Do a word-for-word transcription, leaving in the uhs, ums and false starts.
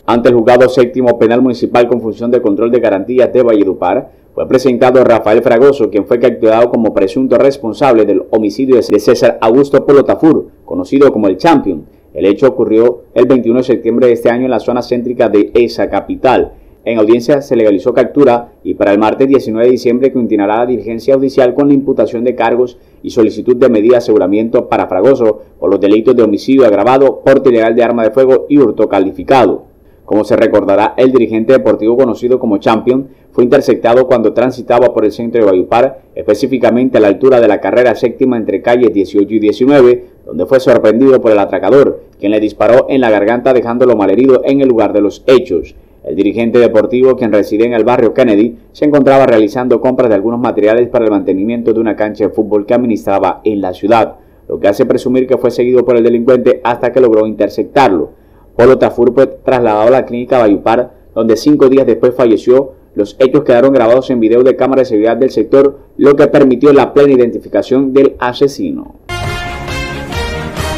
Ante el juzgado séptimo penal municipal con función de control de garantías de Valledupar, fue presentado Rafael Fragoso, quien fue capturado como presunto responsable del homicidio de César Augusto Polo Tafur, conocido como el Champion. El hecho ocurrió el veintiuno de septiembre de este año en la zona céntrica de esa capital. En audiencia se legalizó captura y para el martes diecinueve de diciembre continuará la diligencia judicial con la imputación de cargos y solicitud de medida de aseguramiento para Fragoso por los delitos de homicidio agravado, porte ilegal de arma de fuego y hurto calificado. Como se recordará, el dirigente deportivo conocido como Champion fue interceptado cuando transitaba por el centro de Valledupar, específicamente a la altura de la carrera séptima entre calles dieciocho y diecinueve, donde fue sorprendido por el atracador, quien le disparó en la garganta dejándolo malherido en el lugar de los hechos. El dirigente deportivo, quien reside en el barrio Kennedy, se encontraba realizando compras de algunos materiales para el mantenimiento de una cancha de fútbol que administraba en la ciudad, lo que hace presumir que fue seguido por el delincuente hasta que logró interceptarlo. Polo Tafur fue trasladado a la clínica Valledupar, donde cinco días después falleció. Los hechos quedaron grabados en video de cámara de seguridad del sector, lo que permitió la plena identificación del asesino.